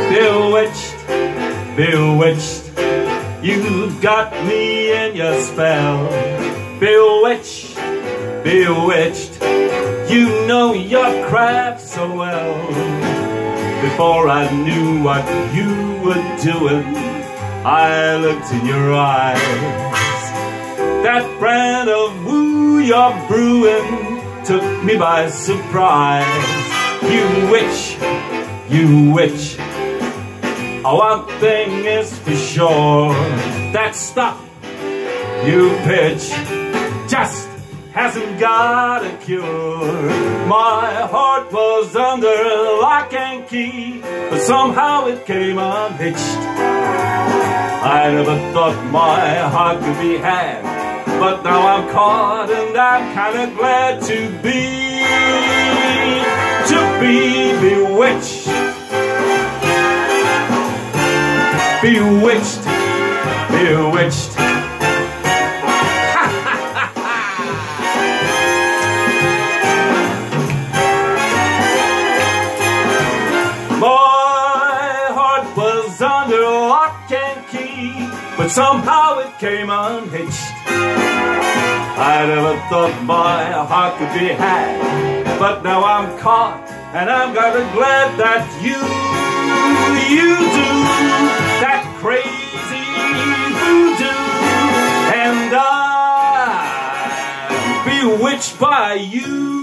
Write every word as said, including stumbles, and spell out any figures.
Bewitched, bewitched, you got me in your spell. Bewitched, bewitched, you know your craft so well. Before I knew what you were doing, I looked in your eyes. That brand of woo you're brewing took me by surprise. You witch, you witch, one thing is for sure, that stuff you pitch just hasn't got a cure. My heart was under lock and key, but somehow it came unhitched. I never thought my heart could be had, but now I'm caught and I'm kinda glad to be, to be bewitched. Bewitched, bewitched. My heart was under lock and key, but somehow it came unhitched. I never thought my heart could be had, but now I'm caught and I'm kinda glad that you, you do that crazy voodoo, and I'm bewitched by you.